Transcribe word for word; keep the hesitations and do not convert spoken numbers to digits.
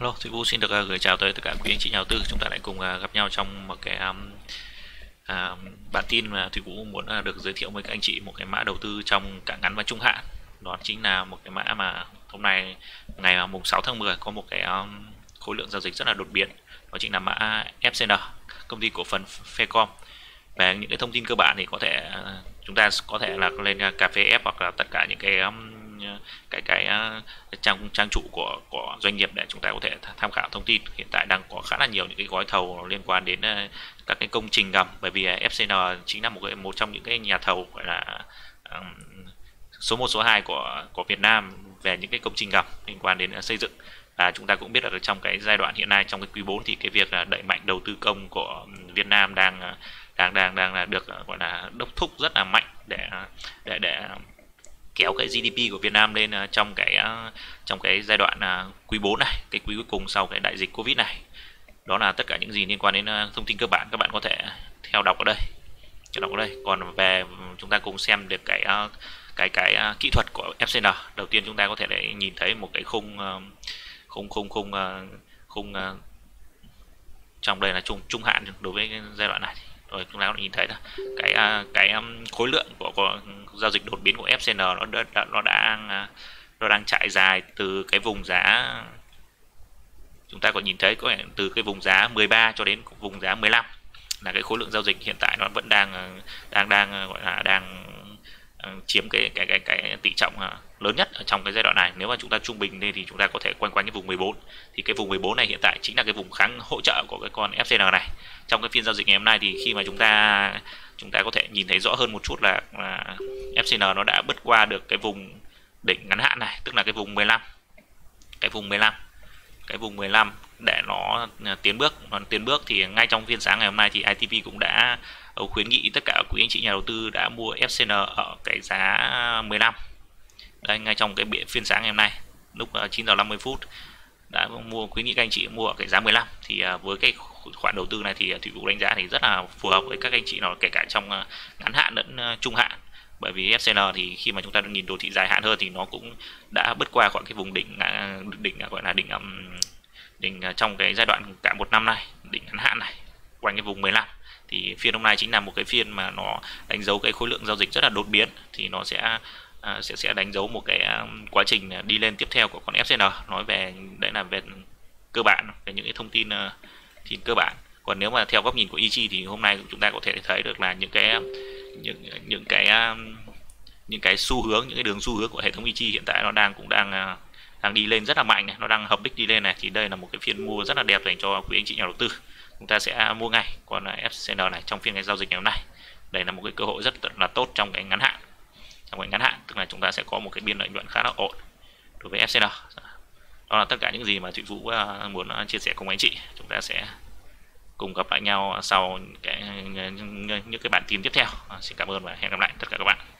Hello, Thủy Vũ xin được uh, gửi chào tới tất cả quý anh chị nhà đầu tư. Chúng ta lại cùng uh, gặp nhau trong một cái um, uh, bản tin mà Thủy Vũ muốn uh, được giới thiệu với các anh chị một cái mã đầu tư trong cả ngắn và trung hạn. Đó chính là một cái mã mà hôm nay ngày mùng sáu tháng mười có một cái um, khối lượng giao dịch rất là đột biến. Đó chính là mã ép xê en, công ty cổ phần Faircom. Về những cái thông tin cơ bản thì có thể uh, chúng ta có thể là lên uh, cà phê F hoặc là tất cả những cái um, cái cái uh, trang trang chủ của của doanh nghiệp để chúng ta có thể tham khảo thông tin. Hiện tại đang có khá là nhiều những cái gói thầu liên quan đến uh, các cái công trình ngầm, bởi vì uh, ép xê en chính là một cái một trong những cái nhà thầu gọi là um, số một số hai của của Việt Nam về những cái công trình ngầm liên quan đến uh, xây dựng. Và chúng ta cũng biết là trong cái giai đoạn hiện nay, trong cái quý bốn thì cái việc uh, đẩy mạnh đầu tư công của Việt Nam đang uh, đang đang đang là được uh, gọi là đốc thúc rất là mạnh để để để kéo cái giê đê pê của Việt Nam lên trong cái trong cái giai đoạn quý bốn này, cái quý cuối cùng sau cái đại dịch Covid này. Đó là tất cả những gì liên quan đến thông tin cơ bản, các bạn có thể theo đọc ở đây. Theo đọc ở đây. Còn về chúng ta cùng xem được cái cái cái kỹ thuật của ép xê en. Đầu tiên chúng ta có thể để nhìn thấy một cái khung khung khung khung khung trong đây là trung trung hạn đối với cái giai đoạn này. Rồi chúng ta có thể nhìn thấy là cái cái khối lượng của, của giao dịch đột biến của ép xê en nó đã, nó đang nó đang chạy dài từ cái vùng giá, chúng ta có nhìn thấy có từ cái vùng giá mười ba cho đến vùng giá mười lăm, là cái khối lượng giao dịch hiện tại nó vẫn đang đang đang gọi là đang chiếm cái cái cái cái tỷ trọng lớn nhất ở trong cái giai đoạn này. Nếu mà chúng ta trung bình lên thì chúng ta có thể quanh quanh cái vùng mười bốn, thì cái vùng mười bốn này hiện tại chính là cái vùng kháng hỗ trợ của cái con ép xê en này. Trong cái phiên giao dịch ngày hôm nay thì khi mà chúng ta chúng ta có thể nhìn thấy rõ hơn một chút là, là ép xê en nó đã bứt qua được cái vùng đỉnh ngắn hạn này, tức là cái vùng mười lăm, cái vùng mười lăm, cái vùng mười lăm để nó tiến bước. Nó tiến bước thì ngay trong phiên sáng ngày hôm nay thì i tê pê cũng đã khuyến nghị tất cả quý anh chị nhà đầu tư đã mua ép xê en ở cái giá mười lăm. Đây, ngay trong cái phiên sáng ngày hôm nay lúc chín giờ năm mươi phút đã mua, khuyến nghị các anh chị mua ở cái giá mười lăm. Thì với cái khoản đầu tư này thì Thủy Vũ đánh giá thì rất là phù hợp với các anh chị, nó kể cả trong ngắn hạn lẫn trung hạn. Bởi vì ép xê en thì khi mà chúng ta nhìn đồ thị dài hạn hơn thì nó cũng đã bứt qua khoảng cái vùng đỉnh đỉnh gọi là đỉnh đỉnh trong cái giai đoạn cả một năm này, đỉnh ngắn hạn này quanh cái vùng mười lăm. Thì phiên hôm nay chính là một cái phiên mà nó đánh dấu cái khối lượng giao dịch rất là đột biến, thì nó sẽ sẽ sẽ đánh dấu một cái quá trình đi lên tiếp theo của con ép xê en. Nói về đấy là về cơ bản, về những cái thông tin thì cơ bản. Còn nếu mà theo góc nhìn của i giê thì hôm nay chúng ta có thể thấy được là những cái những những cái những cái xu hướng, những cái đường xu hướng của hệ thống i giê hiện tại nó đang cũng đang đang đi lên rất là mạnh này, nó đang hợp đích đi lên này. Thì đây là một cái phiên mua rất là đẹp dành cho quý anh chị nhà đầu tư, chúng ta sẽ mua ngay con ép xê en này trong phiên cái giao dịch ngày hôm nay. Đây là một cái cơ hội rất là tốt trong cái ngắn hạn, trong cái ngắn hạn, tức là chúng ta sẽ có một cái biên lợi nhuận khá là ổn đối với ép xê en. Đó là tất cả những gì mà Thủy Vũ muốn chia sẻ cùng anh chị. Chúng ta sẽ cùng gặp lại nhau sau cái những cái bản tin tiếp theo. Xin cảm ơn và hẹn gặp lại tất cả các bạn.